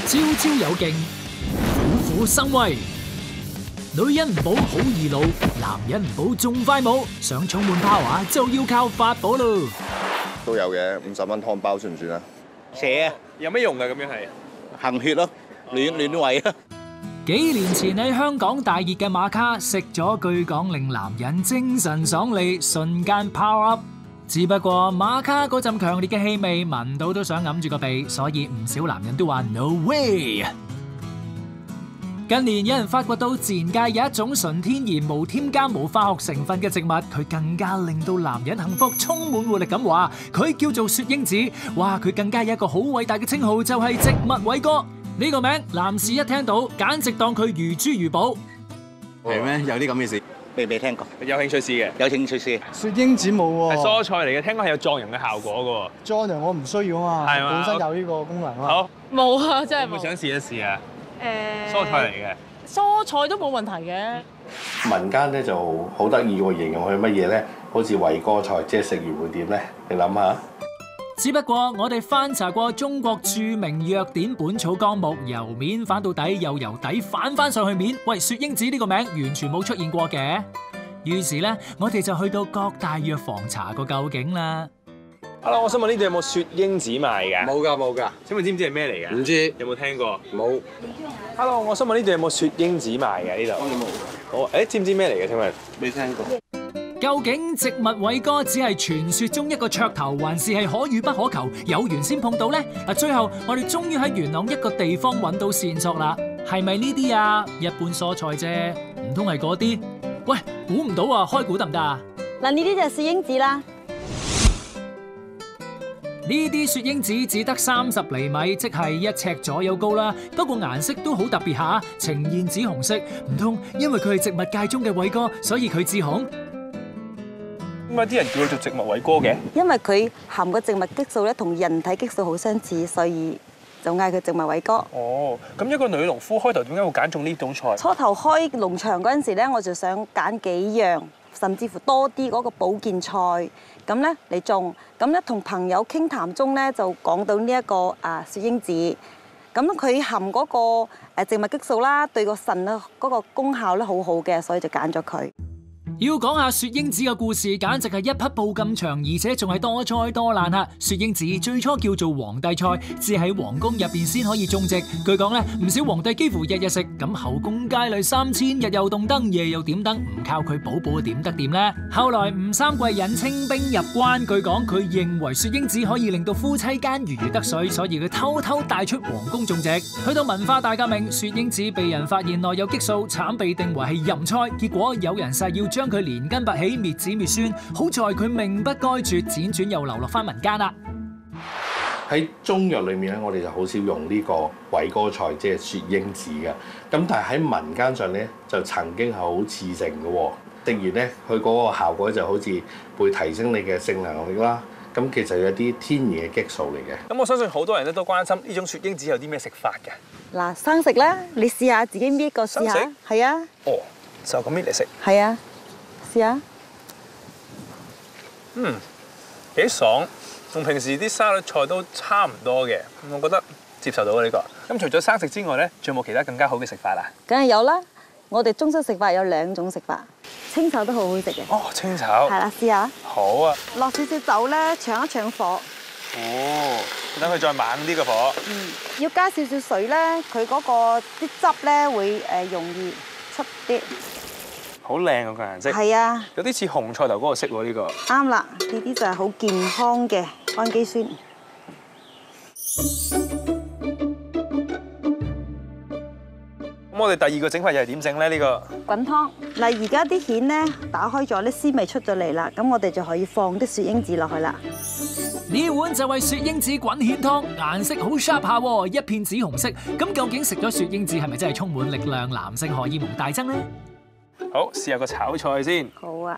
招招有勁，虎虎生威。女人唔補好易老，男人唔補仲快冇。想充滿 power 就要靠法寶咯。 都有嘅，50蚊湯包算唔算啊？ 蛇啊， 有咩用㗎？咁樣係行血咯，暖胃啊！ 幾年前喺香港大熱嘅馬卡食咗，據講令男人精神爽利，瞬間 power up。只不過馬卡嗰陣強烈嘅氣味，聞到都想揞住個鼻，所以唔少男人都話 no way。近年有人發掘到自然界有一種純天然、無添加、無化學成分嘅植物，佢更加令到男人幸福，充滿活力咁話，佢叫做雪英子。哇！佢更加有一個好偉大嘅稱號，就係植物偉哥。呢個名，男士一聽到，簡直當佢如珠如寶。 係咩？有啲咁嘅事？ 未聽過， 有興趣試嘅。 有興趣試。 雪英子冇喎， 係蔬菜嚟嘅，聽講係有壯陽嘅效果嘅喎。 裝陽我唔需要啊嘛， 係嘛本身有呢個功能啊。 好， 冇啊，真係冇。 會想試一試啊？ 誒， 蔬菜嚟嘅。 蔬菜都冇問題嘅。 民間咧就好得意喎，形容佢乜嘢咧？好似偉哥菜，即係食完會點咧？你諗下。 只不過我哋翻查過中國著名藥典《本草綱目》，由面反到底，又由底反翻上去面。喂，雪英子呢個名完全冇出現過嘅。於是咧，我哋就去到各大藥房查個究竟啦。 Hello，我想問呢度有冇雪英子賣㗎？ 冇㗎冇㗎， 請問知唔知係咩嚟㗎？ 唔知有冇聽過？ 冇。 Hello，我想問呢度有冇雪英子賣㗎？呢度冇。好，知唔知咩嚟嘅？請問？ 未聽過。 究竟植物偉哥只係傳說中一個噱頭，還是係可遇不可求，有緣先碰到呢？最後我哋終於喺元朗一個地方揾到線索啦，係咪呢啲啊？一般蔬菜啫，唔通係嗰啲？喂，估唔到啊，開估得唔得啊？ 嗱，呢啲就係雪英子啦。 呢啲雪英子只得30厘米，即係1尺左右高啦。不過顏色都好特別下，呈現紫紅色。唔通因為佢係植物界中嘅偉哥，所以佢至紅？ 點解啲人叫佢做植物偉哥嘅？ 因為佢含嘅植物激素咧，同人體激素好相似，所以就嗌佢植物偉哥。 哦，咁一個女農夫開頭點解會揀中呢種菜？ 初頭開農場嗰陣時咧，我就想揀幾樣，甚至乎多啲嗰個保健菜，咁咧嚟種。咁咧同朋友傾談中咧，就講到呢一個雪英子。咁佢含嗰個植物激素啦，對個腎啊嗰個功效咧好好嘅，所以就揀咗佢。 要講下雪英子嘅故事，簡直係一匹布咁長，而且仲係多災多難啊！雪英子最初叫做皇帝菜，只喺皇宮入邊先可以種植。據講咧，唔少皇帝幾乎日日食，咁後宮佳麗3000日又動燈，夜又點燈，唔靠佢補補點得掂呢？後來吳三桂引清兵入關，據講佢認為雪英子可以令到夫妻間如魚得水，所以佢偷偷帶出皇宮種植。去到文化大革命，雪英子被人發現內有激素，慘被定為係淫菜，結果有人誓要將佢連根拔起，滅子滅孫。好在佢命不該絕，輾轉又流落翻民間啦。 喺中藥裏面咧，我哋就好少用呢個偉哥菜，即係雪英子嘅。咁但係喺民間上咧，就曾經係好熾盛嘅喎。食完咧，佢嗰個效果就好似會提升你嘅性能力啦。咁其實有啲天然嘅激素嚟嘅。 咁我相信好多人咧都關心呢種雪英子有啲咩食法嘅。 嗱，生食啦，你試下自己搣一個試下。係啊。 哦，就咁搣嚟食。 係啊。試下， 幾爽，同平時啲沙律菜都差唔多嘅，我覺得接受到呢個。咁除咗生食之外咧，仲有冇其他更加好嘅食法啊？ 梗係有啦，我哋中式食法有2種食法，清炒都好好食嘅。 哦，清炒。係啦，試下。 好啊。 落少少酒咧，搶一搶火。 哦，等佢再猛啲個火。 要加少少水咧，佢嗰個啲汁咧會容易出啲。 好靚嗰個顏色， 係啊， 有啲似紅菜頭嗰個色喎呢個。 啱啦，呢啲就係好健康嘅氨基酸。 咁我哋第2個整法又係點整咧？呢個滾湯。嗱，而家啲蜆咧打開咗，啲絲味出咗嚟啦，咁我哋就可以放啲雪英子落去啦。 呢碗就係雪英子滾蜆湯，顏色好 sharp 下喎，一片紫紅色。咁究竟食咗雪英子係咪真係充滿力量，男性荷爾蒙大增呢？ 好，試下個炒菜先。 好啊。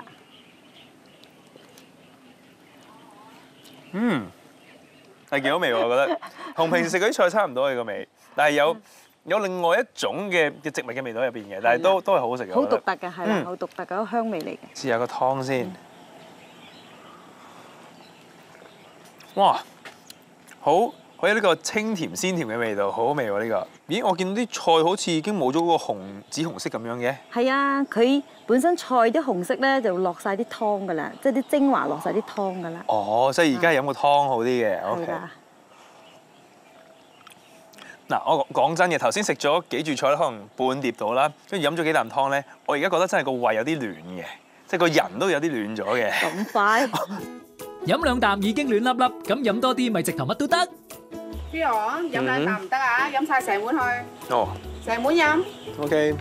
係幾好味喎，我覺得。同平時食嗰啲菜差唔多嘅個味，但係有另外一種嘅植物嘅味道入邊嘅，但係都係好好食嘅。 好獨特嘅，係啦，好獨特嘅香味嚟嘅。 試下個湯先。哇，好好有呢個清甜鮮甜嘅味道，好好味喎呢個。咦，我見到啲菜好似已經冇咗嗰個紫紅色咁樣嘅。 係啊，佢本身菜啲紅色咧就落晒啲湯㗎啦，即係啲精華落晒啲湯㗎啦。 哦，所以而家飲個湯好啲嘅。OK。嗱，我講真嘅，頭先食咗幾柱菜可能半碟到啦，跟住飲咗幾啖湯咧，我而家覺得真係個胃有啲暖嘅，即係個人都有啲暖咗嘅。 咁快？ 飲2啖已經暖粒粒，咁飲多啲咪直頭乜都得。 邊個飲2啖唔得啊？飲晒成碗去。 哦。 成碗飲。 OK。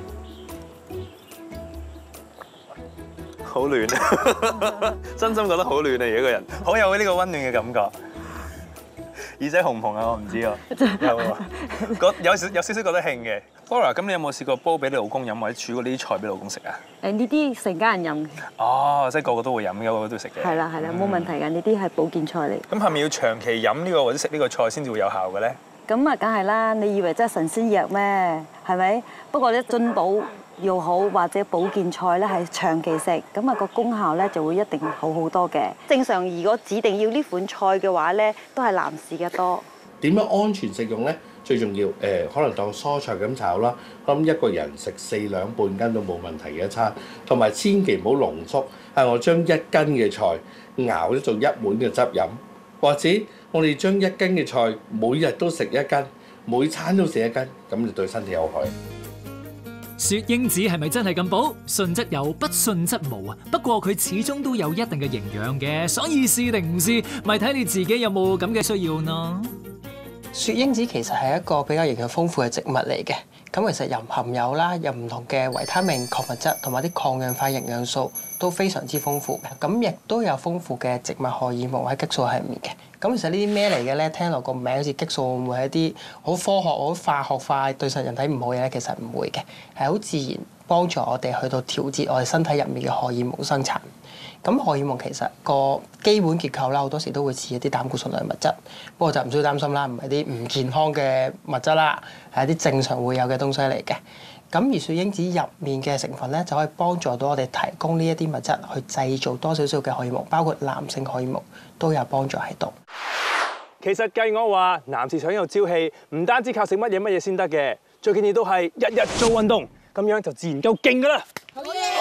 好暖啊！真心覺得好暖啊！而家個人好有呢個溫暖嘅感覺。耳仔紅唔紅啊？我唔知啊。有啊。有少少覺得興嘅。Flora，咁你有冇試過煲俾你老公飲，或者煮過呢啲菜俾老公食啊？ 呢啲成家人飲。 哦，即係個個都會飲嘅，個個都食嘅。 係啦，冇問題㗎，呢啲係保健菜嚟。 咁係咪要長期飲呢個或者食呢個菜先至會有效嘅咧？ 咁啊，梗係啦！你以為真係神仙藥咩？係咪？不過咧，進補又好或者保健菜咧係長期食，咁啊個功效咧就會一定好好多嘅。正常如果指定要呢款菜嘅話咧，都係男士嘅多。 點樣安全食用咧？最重要可能當蔬菜咁炒啦。咁一個人食4兩半斤都冇問題嘅一餐，同埋千祈唔好濃縮。我將1斤嘅菜熬咗做1碗嘅汁飲，或者我哋將1斤嘅菜每日都食1斤，每餐都食1斤，咁就對身體有害。 雪英子係咪真係咁補？信則有，不信則無啊！不過佢始終都有一定嘅營養嘅，所以試定唔試，咪睇你自己有冇咁嘅需要咯。 雪英子其實係一個比較營養豐富嘅植物嚟嘅，咁其實含有啦，有唔同嘅維他命、礦物質同埋啲抗氧化營養素都非常之豐富嘅，咁亦都有豐富嘅植物荷爾蒙喺激素喺入面嘅。咁其實呢啲咩嚟嘅咧？聽落個名好似激素，會唔會係一啲好科學、好化學化對實人體唔好嘅咧？其實唔會嘅，係好自然幫助我哋去到調節我哋身體入面嘅荷爾蒙生產。咁荷爾蒙其實個基本結構啦，好多時都會似一啲膽固醇類物質，不過就唔需要擔心啦，唔係啲唔健康嘅物質啦，係一啲正常會有嘅東西嚟嘅。咁而雪英子入面嘅成分咧，就可以幫助到我哋提供呢一啲物質去製造多少少嘅荷爾蒙，包括男性荷爾蒙都有幫助喺度。 其實計我話，男士想有朝氣，唔單止靠食乜嘢先得嘅，最緊要都係日日做運動，咁樣就自然夠勁㗎啦。 好嘢！